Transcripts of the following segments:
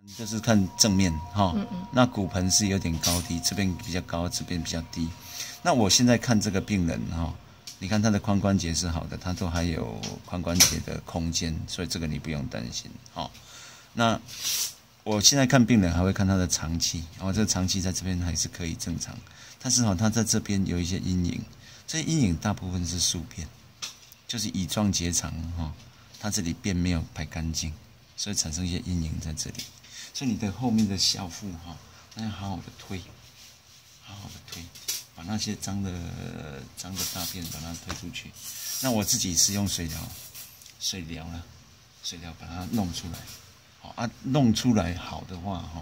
就是看正面哈，那骨盆是有点高低，这边比较高，这边比较低。那我现在看这个病人哈，你看他的髋关节是好的，他都还有髋关节的空间，所以这个你不用担心哈。那我现在看病人还会看他的肠气，然后这个肠气在这边还是可以正常，但是他在这边有一些阴影，这些阴影大部分是宿便，就是乙状结肠哈，它这里便没有排干净，所以产生一些阴影在这里。所以你的后面的小腹哈，那要好好的推，好好的推，把那些脏的大便把它推出去。那我自己是用水疗把它弄出来。好啊，弄出来好的话哈，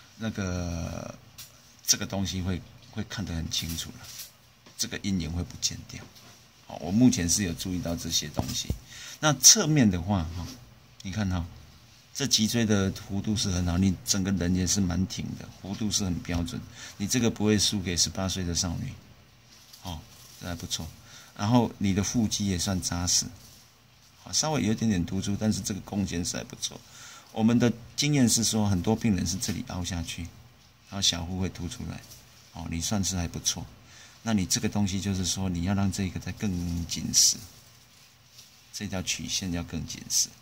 这个东西会看得很清楚了，这个阴影会不见掉。好，我目前是有注意到这些东西。那侧面的话哈，你看哈。这脊椎的弧度是很好，你整个人也是蛮挺的，弧度是很标准。你这个不会输给18岁的少女，哦，这还不错。然后你的腹肌也算扎实，稍微有一点点突出，但是这个空间是还不错。我们的经验是说，很多病人是这里凹下去，然后小腹会凸出来，哦，你算是还不错。那你这个东西就是说，你要让这个再更紧实，这条曲线要更紧实。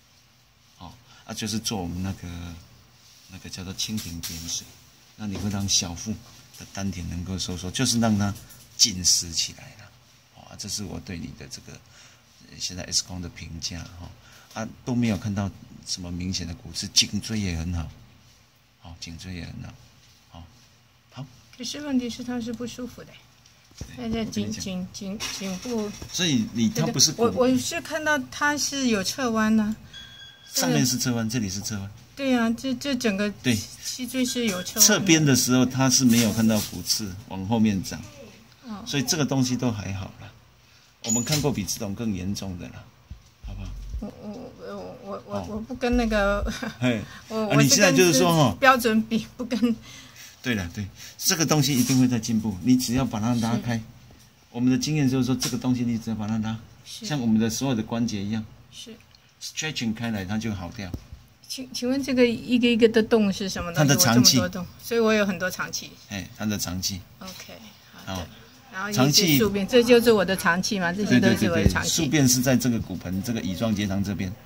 就是做我们那个叫做蜻蜓点水，那你会让小腹的丹田能够收缩，就是让它紧实起来了。这是我对你的这个现在 X 光的评价都没有看到什么明显的骨刺，颈椎也很好，颈椎也很好，好。 可是问题是它是不舒服的，现在颈部， 所以它不是我是看到它是有侧弯呢。 上面是侧弯，这里是侧弯。 对啊，这整个脊椎是有侧弯。 侧边的时候它是没有看到骨刺往后面长，所以这个东西都还好啦。我们看过比这种更严重的啦，好不好？ 我不跟那个， 你现在就是说标准比不跟。 对了，对，这个东西一定会在进步，你只要把它拉开。我们的经验就是说，这个东西你只要把它拉，像我们的所有的关节一样。是。stretching 开来，它就好掉。 请问这个一个一个的洞是什么东西？ 它的肠气， 所以我有很多肠气。 它的肠气。 OK， 好的。然后肠气宿便，这就是我的肠气嘛，这些都是我的肠气。 宿便是在这个骨盆、这个乙状结肠这边。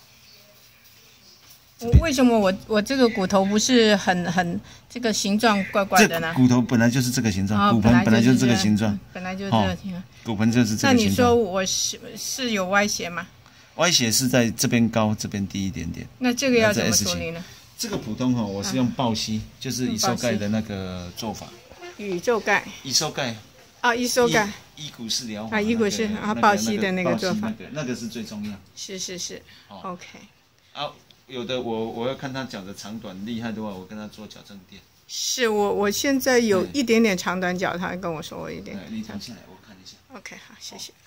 为什么我这个骨头不是很这个形状怪怪的呢？ 骨头本来就是这个形状，骨盆本来就是这个形状， 本来就是这个形状。 骨盆就是这个形状。 那你说我是有歪斜吗？ 歪斜是在这边高，这边低一点点。 那这个要怎么处理呢？ 这个普通我是用抱膝，就是乙收盖的那个做法。 乙收盖。 乙收盖。 乙收盖。 伊骨式疗法。 伊骨式，然后抱膝的那个做法。 那个是最重要。 是。OK。 有的我要看他脚的长短厉害的话，我跟他做矫正垫。 是我现在有一点点长短脚，他跟我说我一点。 你躺下来，我看一下。 OK， 好，谢谢。